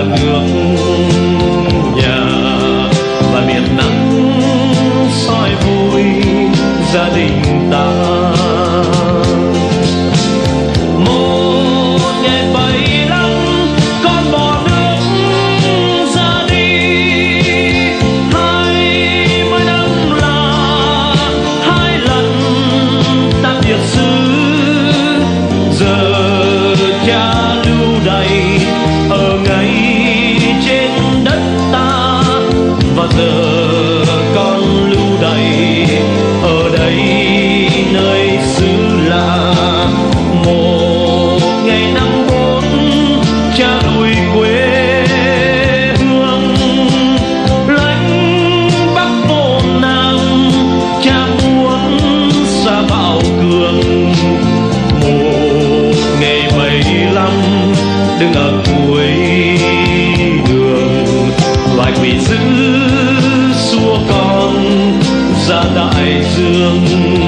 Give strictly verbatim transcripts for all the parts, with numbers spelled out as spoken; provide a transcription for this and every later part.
nước nhà và miền nắng soi vui gia đình ta. Một ngày bảy năm con bỏ nước ra đi, hai mươi năm là hai lần ta biệt xứ. Giờ cha lưu đày ở ngay trên đất ta, và giờ con lưu đày ở đây nơi xứ lạ. Một ngày năm bốn cha lùi quê hương, lánh bắc vô nam, cha muốn xa bão cường. Một ngày bảy lăm đứng ở cuối đường, loài quỷ dữ xua con ra đại dương.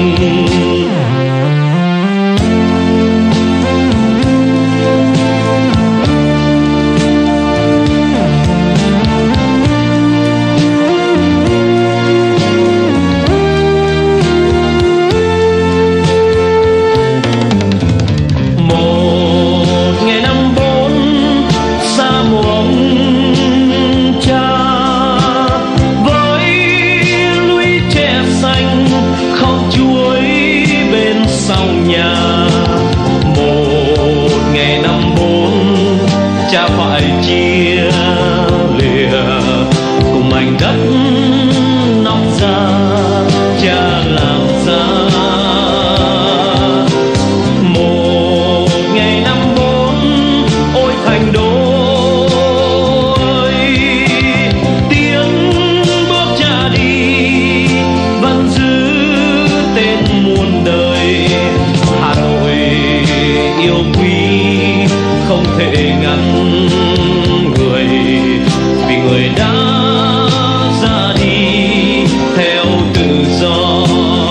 Một ngày năm bốn xa mùa ông cha, với lũy tre xanh không chuối bên sau nhà. Một ngày năm bốn cha phải chia lìa cùng mảnh đất nóc ra cha làm ra. Một ngày năm bốn ôi thành đô ơi, tiếng bước cha đi vẫn giữ tên muôn đời. Hà Nội yêu quý không thể ngăn người, vì người đã ra đi theo tự do.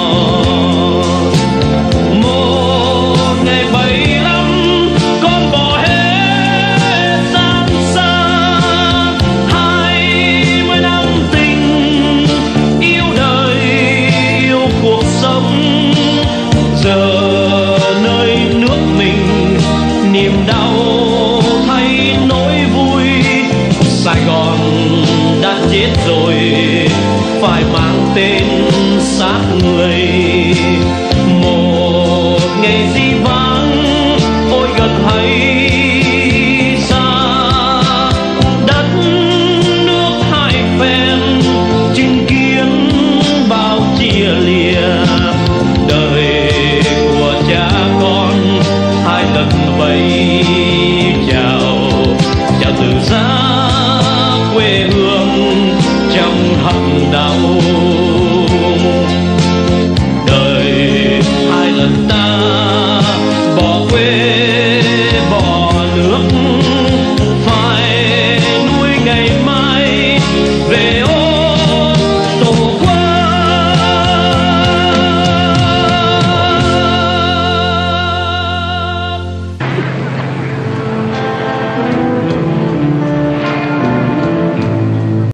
Một ngày bảy năm con bỏ hết gian xa, hai mươi năm tình yêu đời yêu cuộc sống. Giờ nơi nước mình niềm đau thay nỗi vui, Sài Gòn đã chết rồi phải mang tên xác người. Một ngày di vắng ôi gần hay